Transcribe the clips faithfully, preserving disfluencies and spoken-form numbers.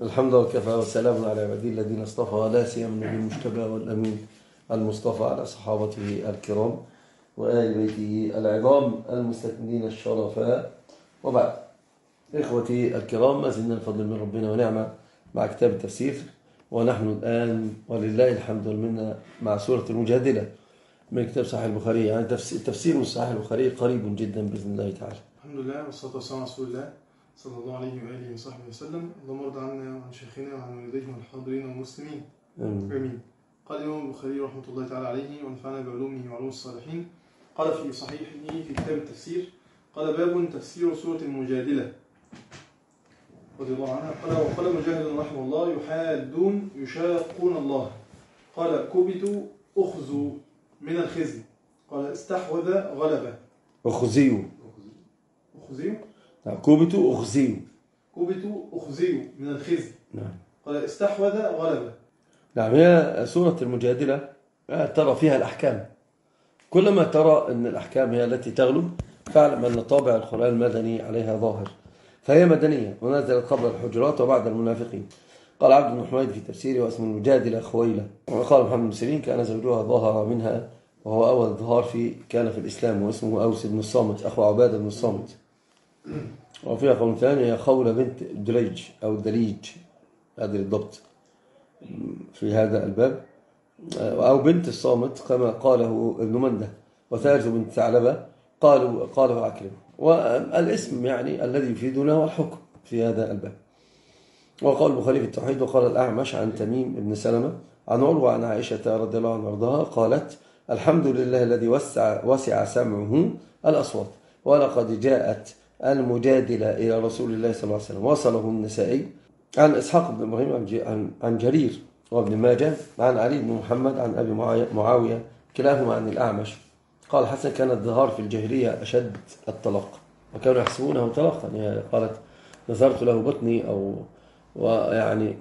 الحمد لله وكفى وسلام على عباده الذين اصطفى لا سيما النبي المجتبى والأمين المصطفى على صحابته الكرام وآل بيته العظام المستثنين الشرفاء. وبعد، إخوتي الكرام، ما زلنا الفضل من ربنا ونعمة مع كتاب التفسير، ونحن الآن ولله الحمد والمنة مع سورة المجادلة من كتاب صحيح البخاري. يعني التفسير من صحيح البخاري قريب جدا بإذن الله تعالى. الحمد لله والصلاة والسلام على رسول الله صلى الله عليه وآله وصحبه وسلم. اللهم ارض عنا وعن شيخنا وعن والديه والحاضرين والمسلمين آمين. قال الإمام البخاري رحمة الله تعالى عليه ونفعنا بعلومه وعلوم الصالحين، قال في صحيحه في كتاب التفسير، قال: باب تفسير سورة المجادلة رضي الله عنها. قال: وقال مجاهد رحمه الله: يحادون يشاقون الله. قال: كبتوا أخذوا من الخزي. قال: استحوذ غلبة. أخزيوا أخزيوا كوبتوا أخزيوا كبتوا أخزيوا من الخزي. نعم. قال: استحوذ غلبة. نعم، هي سورة المجادلة ترى فيها الأحكام. كلما ترى أن الأحكام هي التي تغلب فاعلم أن طابع القرآن المدني عليها ظاهر، فهي مدنية ونزلت قبل الحجرات وبعد المنافقين. قال عبد بن حميد في تفسيره: واسم المجادلة خويلة. وقال محمد بن سيرين: كان زوجها ظهر منها، وهو أول ظهار في كان في الإسلام، واسمه أوس بن الصامت أخو عبادة بن الصامت. وفيها قول ثاني: هي خولة بنت دليج أو دليج، هذا الضبط في هذا الباب، أو بنت الصامت كما قاله ابن منده. وثالث بنت ثعلبة قالوا قاله عكرمة. والاسم يعني الذي يفيدنا هو الحكم في هذا الباب. وقال البخاري في التوحيد: وقال الأعمش عن تميم بن سلمة عن عروة عن عائشة رضي الله عنها وارضاها قالت: الحمد لله الذي وسع, وسع سمعه الأصوات، ولقد جاءت المجادلة إلى رسول الله صلى الله عليه وسلم. وصله النسائي عن إسحاق بن إبراهيم عن جرير وابن ماجه عن علي بن محمد عن أبي معاوية كلاهما عن الأعمش قال: حسن كان الظهار في الجاهلية أشد الطلاق، وكانوا يحسبونه طلاقا. يعني قالت: نظرت له بطني، أو ويعني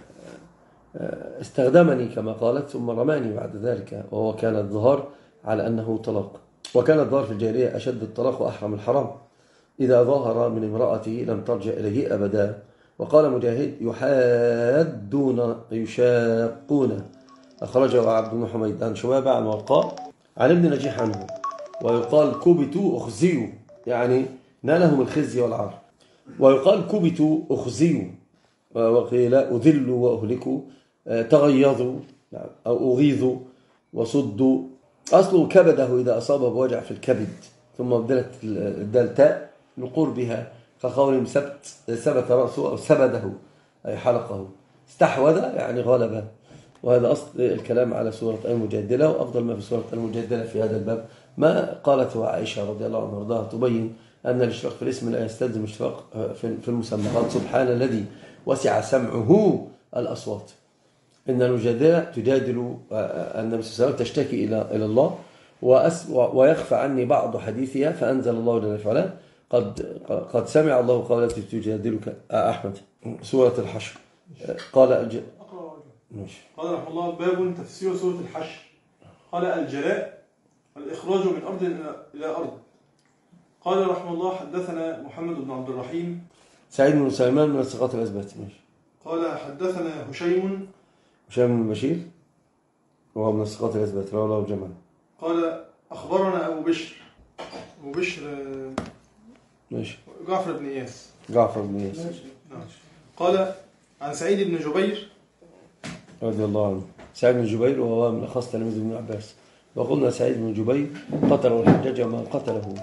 استخدمني كما قالت، ثم رماني بعد ذلك، وهو كان الظهار على أنه طلاق. وكان الظهار في الجاهلية أشد الطلاق وأحرم الحرام. إذا ظهر من امرأته لم ترجع إليه أبدا. وقال مجاهد: يحادون يشاقون. أخرجه عبد بن حميد عن شبابة عن ورقاء عن ابن نجيح عنه. ويقال: كبتوا أخزيوا، يعني نالهم الخزي والعار. ويقال: كبتوا أخزيوا، وقيل: أذلوا وأهلكوا، تغيظوا أو أغيظوا وصدوا. أصله كبده إذا أصابه بوجع في الكبد، ثم بدلت الدال تاء لقربها، كقول سبت ثبت رأسه أو سبده أي حلقه. استحوذ يعني غلبه. وهذا أصل الكلام على سورة المجادلة. وأفضل ما في سورة المجادلة في هذا الباب ما قالته عائشة رضي الله عنها وارضاها، تبين أن الاشتراك في الاسم لا يستلزم اشتراك في المسمى. قال: سبحان الذي وسع سمعه الأصوات. إن المجادلة تجادل النبي صلى الله عليه وسلم، تشتكي إلى الله، ويخفى عني بعض حديثها، فأنزل الله جل وعلا: قد قد سمع الله قول التي تجادلك. أحمد، سورة الحشر. قال الج... قال رحمه الله: باب تفسير سورة الحشر. قال: الجلاء الإخراج من أرض إلى أرض. قال رحمه الله: حدثنا محمد بن عبد الرحيم سعيد بن سليمان من الثقات الأثبات. قال: حدثنا هشيم هشام بن بشير وهو من الثقات الأثبات رواه له الجماعة. قال: أخبرنا أبو بشر أبو بشر ماشي جعفر بن إياس جعفر بن إياس نعم. قال: عن سعيد بن جبير رضي الله عنه. سعيد بن جبير وهو من أخص تلاميذ ابن عباس. وقلنا سعيد بن جبير قتله الحجاج وما قتله،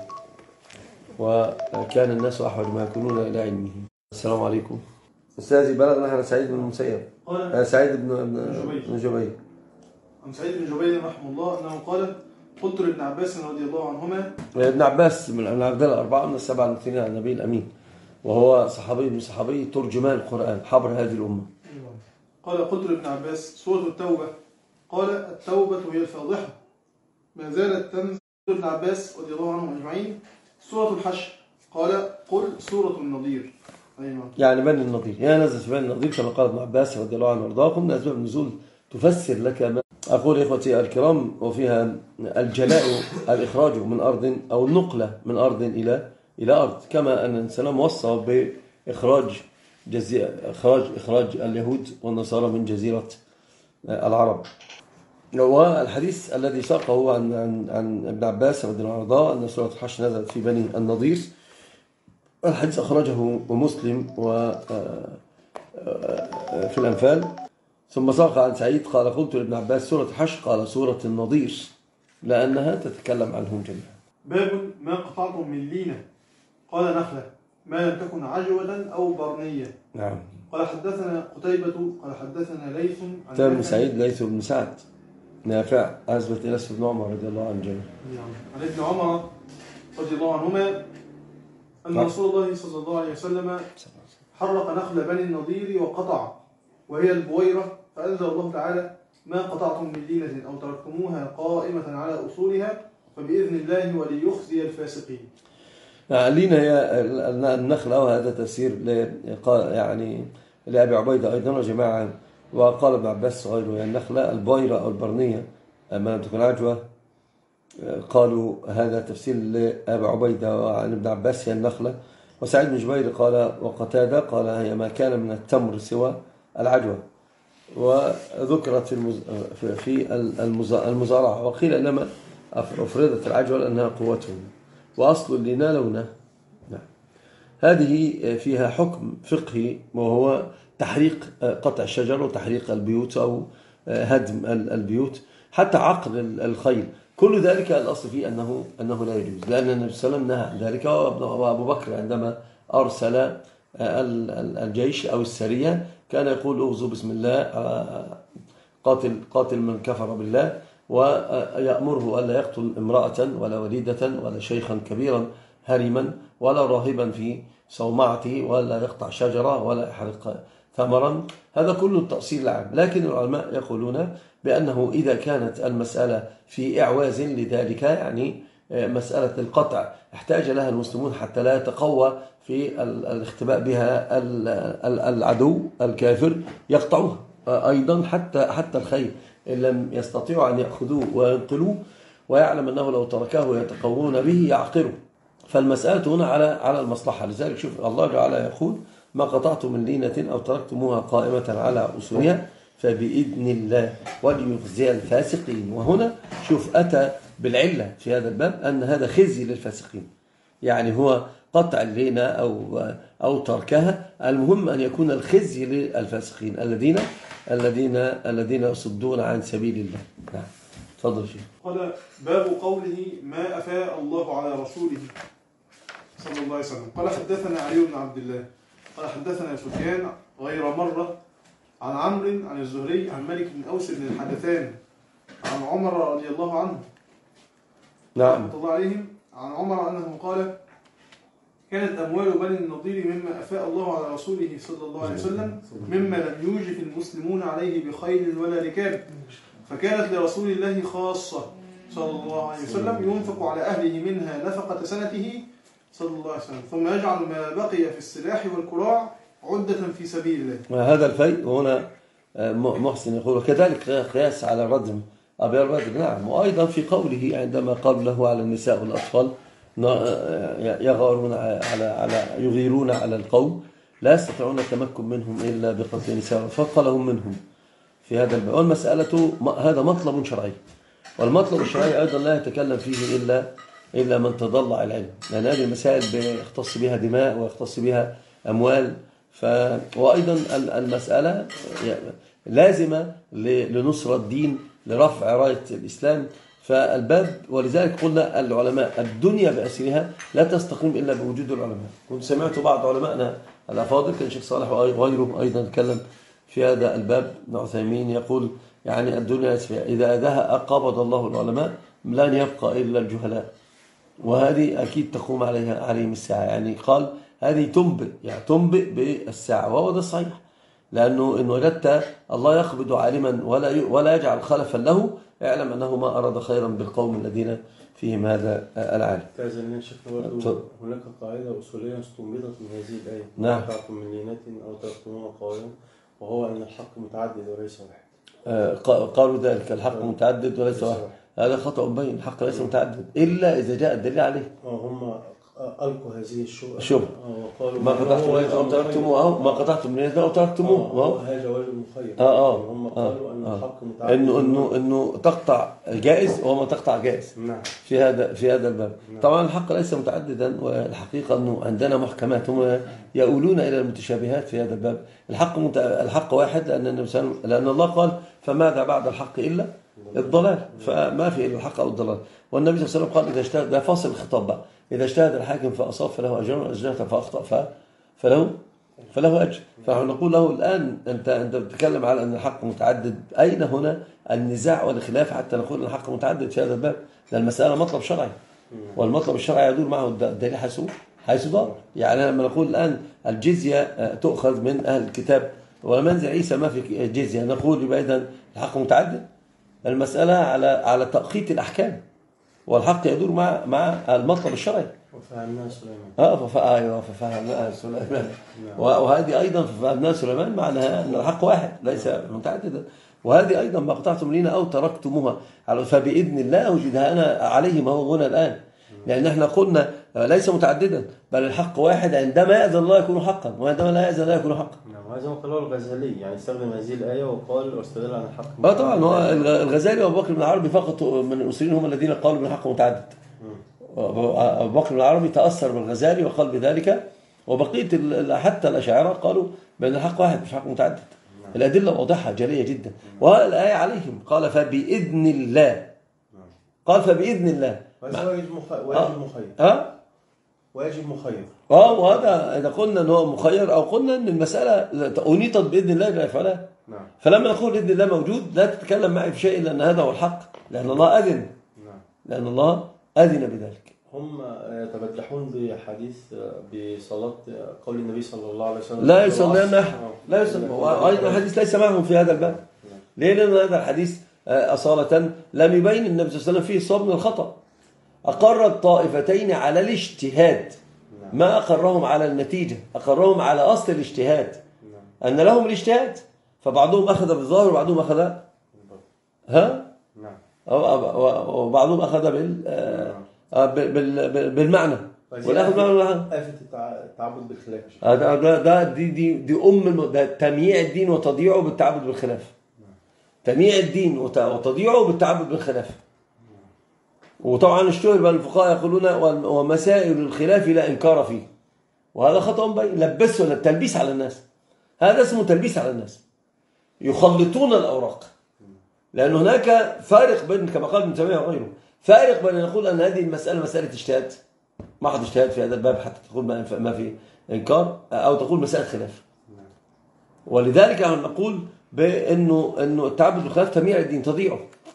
وكان الناس أحوج ما يكونون إلى علمه. السلام عليكم أستاذي. بلغنا عن سعيد بن المسيب سعيد بن بن جبير عن سعيد بن جبير رحمه الله أنه قال: قلت لابن عباس رضي الله عنهما. ابن عباس من العبد الأربعة من السبعة المكثرين على النبي الأمين، وهو صحابي من صحابي ترجمان القرآن حبر هذه الأمة. قال: قلت لابن عباس: سورة التوبة. قال: التوبة هي الفاضحة. ما زالت تنزل. ابن عباس رضي الله عنهم أجمعين: سورة الحشر. قال: قل سورة النضير. أيوة. يعني بني النضير، هي نزلت بني النضير كما قال ابن عباس رضي الله عنه وارضاه. قلنا أسباب النزول تفسر لك ما أقول إخوتي الكرام. وفيها الجلاء الإخراج من أرض أو النقلة من أرض إلى إلى أرض، كما أن الإنسان موصى بإخراج إخراج إخراج اليهود والنصارى من جزيرة العرب. والحديث الذي ساقه عن عن عن ابن عباس رضي الله عنه أن سورة الحشر نزلت في بني النضير. الحديث أخرجه مسلم و في الأنفال. ثم ساق عن سعيد قال قلت لابن عباس سورة الحشر قال سورة النضير لأنها تتكلم عنهم جميعا. باب ما قطعتم من لينة قال نخلة ما لم تكن عجوة أو برنية. نعم. قال حدثنا قتيبة قال حدثنا ليث عن تام سعيد ليث بن سعد نافع أثبت إنس بن عمر رضي الله عنه جميعا. عن ابن عمر رضي الله عنهما أن رسول الله صلى الله عليه وسلم حرق نخل بني النضير وقطع وهي البويرة، فأنزل الله تعالى ما قطعتم من لينة أو تركتموها قائمة على أصولها فبإذن الله وليخزي الفاسقين. اللينة هي النخل، أو هذا تفسير يعني لأبي عبيدة أيضا وجماعة، وقال ابن عباس غيره هي النخلة البويرة أو البرنية ما لم تكن عجوة. قالوا هذا تفسير لأبي عبيدة وعن ابن عباس هي النخلة. وسعيد بن جبير قال وقتادة قال هي ما كان من التمر سوى العجوة، وذكرت في في المزارعة. وقيل إنما أفردت العجوة لأنها قوتهم، وأصل اللينة لونه. نعم. هذه فيها حكم فقهي وهو تحريق قطع الشجر وتحريق البيوت أو هدم البيوت حتى عقل الخيل، كل ذلك الأصل فيه أنه أنه لا يجوز، لأن النبي صلى الله عليه وسلم نهى عن ذلك. وأبو بكر عندما أرسل الجيش أو السرية كان يقول اغزوا بسم الله قاتل قاتل من كفر بالله، ويأمره ألا يقتل امرأة ولا وليدة ولا شيخا كبيرا هرما ولا راهبا في صومعته ولا يقطع شجرة ولا يحرق ثمرا. هذا كله التأصيل العام. لكن العلماء يقولون بأنه إذا كانت المسألة في إعواز لذلك، يعني مسألة القطع احتاج لها المسلمون حتى لا يتقوى في الاختباء بها العدو الكافر، يقطعوها أيضا حتى حتى الخيل إن لم يستطيعوا أن يأخذوه وينقلوه، ويعلم أنه لو تركه يتقوون به يعقره. فالمسألة هنا على على المصلحة. لذلك شوف الله تعالى يقول ما قطعتم من لينة أو تركتموها قائمة على أصولها فبإذن الله وليخزي الفاسقين. وهنا شوف أتى بالعلة في هذا الباب أن هذا خزي للفاسقين، يعني هو قطع اللينة أو أو تركها، المهم أن يكون الخزي للفاسقين الذين الذين الذين يصدون عن سبيل الله. نعم. تفضل شيخ. قال باب قوله ما أفاء الله على رسوله صلى الله عليه وسلم. قال حدثنا علي بن عبد الله قال حدثنا سفيان غير مرة عن عمرو عن الزهري عن مالك بن أوس بن الحدثان عن عمر رضي الله عنه نعم رضي الله عليهم عن عمر أنه قال كانت أموال بني النضير مما أفاء الله على رسوله صلى الله عليه وسلم مما لم يوجف المسلمون عليه بخيل ولا ركاب، فكانت لرسول الله خاصة صلى الله عليه وسلم ينفق على أهله منها نفقة سنته صلى الله عليه وسلم، ثم يجعل ما بقي في السلاح والكراع عدة في سبيل الله. هذا الفيء هنا محسن يقول كذلك قياس على ردم أبي الرجل. نعم. وأيضا في قوله عندما قال له على النساء والأطفال يغارون على على يغيرون على القوم لا يستطيعون التمكن منهم إلا بقتل النساء، فقلهم منهم في هذا الباب. والمسألة هذا مطلب شرعي، والمطلب الشرعي أيضا لا يتكلم فيه إلا إلا من تضلع العلم، لأن هذه المسائل يختص بها دماء ويختص بها أموال. ف... وأيضا المسألة لازمة لنصرة الدين لرفع راية الإسلام. فالباب ولذلك قلنا العلماء الدنيا بأسرها لا تستقيم إلا بوجود العلماء. كنت سمعت بعض علمائنا الأفاضل كان الشيخ صالح وغيره أيضا تكلم في هذا الباب، ابن عثيمين يقول يعني الدنيا أسرها إذا أذاها قبض الله العلماء لن يبقى إلا الجهلاء، وهذه أكيد تقوم عليها عليهم الساعة. يعني قال هذه تنبئ يعني تنبئ بالساعة، وهو ده الصحيح، لأنه إن وجدت الله يقبض عالما ولا ولا يجعل خلفا له اعلم أنه ما أراد خيرا بالقوم الذين فيهم هذا العالم. كذلك شيخنا برضه هناك قاعدة أصولية استنبطت من هذه الآية نعم قطعتم من لينة أو تركتموها قائما، وهو أن الحق متعدد وليس واحد. آه قالوا ذلك الحق متعدد وليس واحد، هذا خطأ بين، الحق ليس متعدد إلا إذا جاء الدليل عليه. هم ألقوا هذه الشبهة شبهة ما قطعتم ليلة أو تركتموه ما قطعتم ليلة أو تركتموه هذا وجه المخير. اه اه هم قالوا أن الحق متعدد، إنه إنه إنه تقطع جائز وما تقطع جائز. نعم. في هذا في هذا الباب. نعم. طبعا الحق ليس متعددا، والحقيقة إنه عندنا محكمات هم يؤولون إلى المتشابهات في هذا الباب. الحق مت... الحق واحد، لأن النبي صلى الله عليه وسلم لأن الله قال فماذا بعد الحق إلا الضلال، فما في إلا الحق أو الضلال. والنبي صلى الله عليه وسلم قال إذا اجتهد، ده فاصل الخطاب بقى، إذا اجتهد الحاكم فأصاب فله أجر، واجتهد فأخطأ فله فله أجر. فنحن نقول له الآن أنت أنت بتتكلم على أن الحق متعدد، أين هنا النزاع والخلاف حتى نقول أن الحق متعدد في هذا الباب؟ لأن المسألة مطلب شرعي، والمطلب الشرعي يدور معه الدليل حيث حيث دار. يعني لما نقول الآن الجزية تؤخذ من أهل الكتاب ومنزل عيسى ما في جزية، نقول يبقى إذن الحق متعدد. المسألة على على تأقيت الأحكام، والحق يدور مع مع المطلب الشرعي. وفهمناه سليمان. اه فا ايوه ففهمناه سليمان. وهذه ايضا ففهمناه سليمان معناها ان الحق واحد ليس متعددا. وهذه ايضا ما قطعتم لنا او تركتموها فباذن الله وجدها انا عليه ما هو هنا الان، لان احنا قلنا ليس متعددا بل الحق واحد، عندما يأذن الله يكون حقا وعندما لا يأذن لا يكون حقا. نعم. هذا ما قاله الغزالي، يعني استخدم هذه الايه وقال واستدل عن الحق. اه طبعا هو الغزالي وابو بكر بن العربي فقط من الاصوليين هم الذين قالوا بالحق متعدد. أبو بكر العربي تأثر بالغزالي وقال بذلك، وبقية حتى الأشاعرة قالوا بأن الحق واحد مش حق متعدد. الأدلة واضحة جلية جدا، والآية عليهم قال فبإذن الله، قال فبإذن الله واجب مخير ها واجب مخير اه وهذا إذا قلنا أنه مخير أو قلنا أن المسألة أنيطت بإذن الله لا يفعلها. نعم. فلما نقول بإذن الله موجود لا تتكلم معي في شيء لأن هذا هو الحق، لأن الله أذن. نعم. لأن الله أذن بذلك. هم يتبجحون بحديث بصلاة قول النبي صلى الله عليه وسلم لا يصلي أحد، لا يصلي. وأيضا الحديث ليس معهم في هذا الباب. ليه؟ لأن هذا الحديث أصالة لم يبين النبي صلى الله عليه وسلم فيه صواب من الخطأ. أقر الطائفتين على الاجتهاد، ما أقرهم على النتيجة، أقرهم على أصل الاجتهاد، أن لهم الاجتهاد، فبعضهم أخذ بالظاهر وبعضهم أخذ ها وبعضهم أخذ بال بالمعنى والآخر بالمعنى. آفة التعبد بالخلاف. ده ده دي دي دي أم ده تمييع الدين وتضييعه بالتعبد بالخلاف. تمييع الدين وتضييعه بالتعبد بالخلاف. وطبعا اشتهر بين الفقهاء يقولون ومسائل الخلاف لا إنكار فيه، وهذا خطأ بين لبسوا التلبيس على الناس. هذا اسمه تلبيس على الناس، يخلطون الأوراق، لأن هناك فارق بين كما قال ابن تيمية وغيره، فارق بين أن نقول أن هذه المسألة مسألة اجتهاد محض اجتهاد في هذا الباب حتى تقول ما في إنكار، أو تقول مسألة خلاف. ولذلك نقول بأنه أنه التعبد بالخلاف تمييع الدين تضيعه،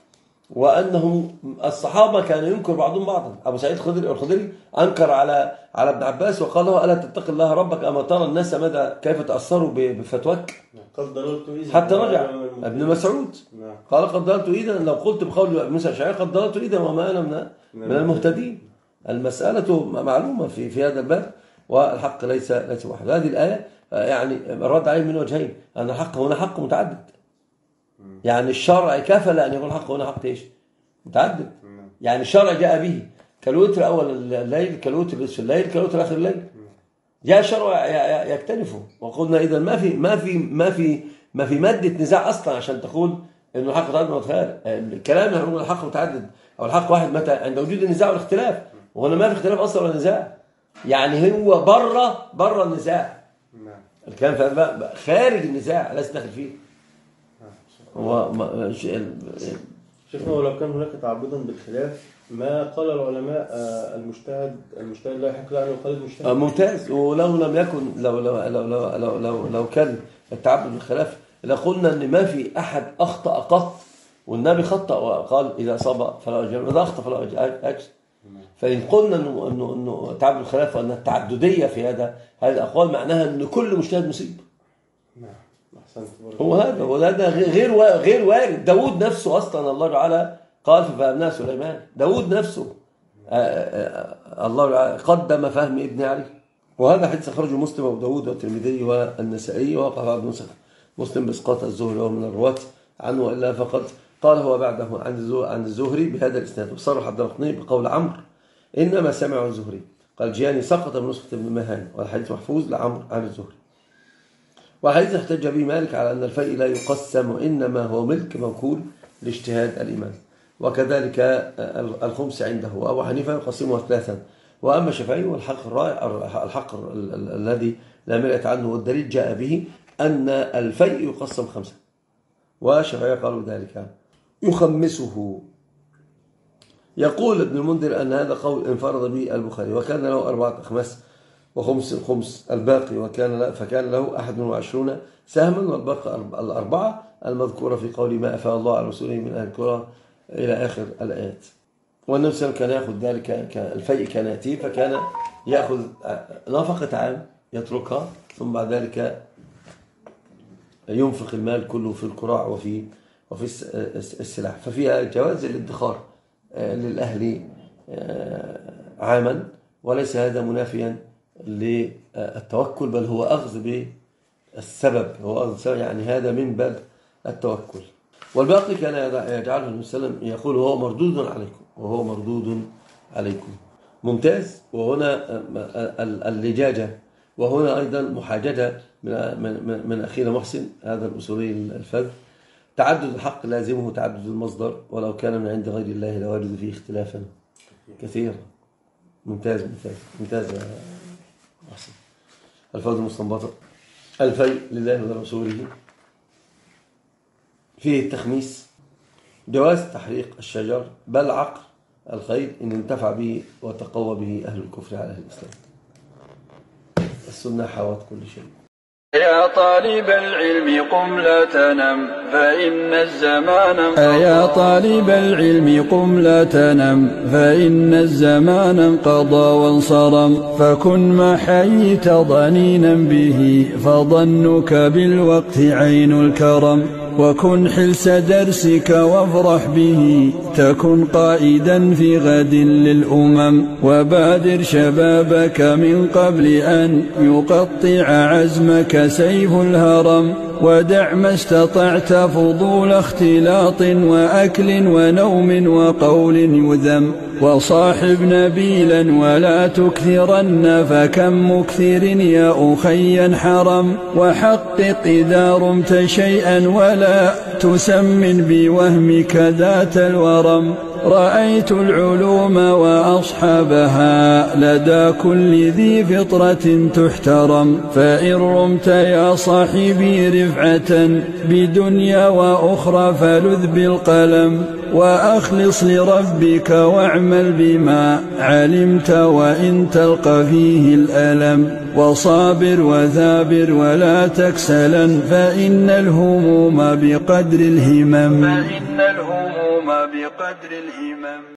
وأنه الصحابة كانوا ينكر بعضهم بعضا. أبو سعيد الخدري الخدري أنكر على على ابن عباس وقال له ألا تتقي الله ربك أما ترى الناس ماذا كيف تأثروا بفتواك حتى رجع. ابن مسعود قال قد ضللت إذا لو قلت بقول ابن موسى الأشعري قد ضللت إذا وما أنا من من المهتدين. المسألة معلومة في في هذا الباب، والحق ليس ليس واحد. هذه الآية يعني الرد عليه من وجهين، أن الحق هنا حق متعدد، يعني الشرع كفل أن يكون الحق هنا حق إيش متعدد. يعني الشرع جاء به كالوتر أول الليل كالوتر نصف الليل كالوتر آخر الليل، جاء الشرع يكتنفه. وقلنا إذا ما في ما في ما في ما في مادة نزاع أصلا عشان تقول إنه الحق متعدد متخيل. الكلام اللي هنقول الحق متعدد أو الحق واحد متى عند وجود النزاع والاختلاف، وهنا ما في اختلاف أصلا ولا نزاع، يعني هو بره بره النزاع. الكلام في هذا خارج النزاع لا داخل فيه. هو شيخنا ولو كان هناك تعبدا بالخلاف ما قال العلماء المجتهد المجتهد لا يحق له ان يقلد مجتهد. ممتاز. ولو لم يكن لو لو لو لو لو, لو, لو كان التعبد بالخلاف لقلنا ان ما في احد اخطا قط، والنبي خطا وقال اذا اصاب فلا اجر واذا اخطا فلا اجر. فان قلنا انه انه انه التعبد بالخلاف وان التعدديه في هذا هذه الاقوال معناها ان كل مجتهد مصيب. هو هذا وهذا غير غير وارد. داود نفسه اصلا الله تعالى قال ففهمناه سليمان. داود نفسه الله قدم فهم ابن علي، وهذا حديث اخرجه مسلم وداود والترمذي والنسائي، ووقف بعض نسخ مسلم باسقاط الزهري ومن الرواة عنه الا فقد قال هو بعده عن عن الزهري بهذا الاسناد. وصرح الدارقطني بقول عمرو انما سمع الزهري، قال الجياني سقط من نسخة ابن مهان، والحديث محفوظ لعمرو عن الزهري. والحديث احتج به مالك على أن الفيء لا يقسم وإنما هو ملك موكول لاجتهاد الإمام، وكذلك الخمس عنده. وأبو حنيفة يقسمها ثلاثا، وأما الشافعي والحق الرائع الحق الذي لا مرئة عنه، والدليل جاء به أن الفيء يقسم خمسة، والشافعية قالوا ذلك يخمسه. يقول ابن المنذر أن هذا قول انفرد به البخاري، وكان له أربعة أخماس وخمس الخمس الباقي، وكان فكان له أحد وعشرون سهما، والباقي الأربعة المذكورة في قول ما أفاء الله على رسوله من أهل القرى إلى آخر الآيات. والنبي صلى الله عليه وسلم كان يأخذ ذلك الفيء كان يأتيه، فكان يأخذ نفقة عام يتركها، ثم بعد ذلك ينفق المال كله في القراع وفي وفي السلاح، ففيها جواز الادخار للأهل عاما، وليس هذا منافيا للتوكل، بل هو أخذ بالسبب، هو أخذ السبب، يعني هذا من باب التوكل. والباقي كان يجعله النبي صلى الله عليه وسلم يقول وهو مردود عليكم، وهو مردود عليكم. ممتاز. وهنا اللجاجة، وهنا أيضا محاججة من من أخينا محسن هذا الأصولي الفذ. تعدد الحق لازمه تعدد المصدر، ولو كان من عند غير الله لوجد فيه اختلافا كثيرا. ممتاز ممتاز ممتاز يا محسن. الفوز المستنبطة الفيء لله ولرسوله فيه التخميس، جواز تحريق الشجر، بل عقر الخيل إن انتفع به وتقوى به أهل الكفر على أهل الإسلام. السنة حوت كل شيء. يا طالب العلم قم لا تنم فإن الزمان انقضى. يا طالب العلم قم لا تنم فإن الزمان انقضى وانصرم، فكن ما حييت ضنينا به فظنك بالوقت عين الكرم، وكن حلس درسك وافرح به تكن قائدا في غد للأمم، وبادر شبابك من قبل أن يقطع عزمك سيف الهرم، ودع ما استطعت فضول اختلاط وأكل ونوم وقول يذم، وصاحب نبيلا ولا تكثرن فكم مكثر يا أخي حرم، وحقق إذا رمت شيئا ولا تسمن بوهمك ذات الورم، رأيت العلوم وأصحابها لدى كل ذي فطرة تحترم، فإن رمت يا صاحبي رفعة بدنيا وأخرى فلذ بالقلم، وأخلص لربك واعمل بما علمت وإن تلقى فيه الألم، وصابر وثابر ولا تكسلا فإن الهموم بقدر الهمم. فإن الهموم بقدر الهمم.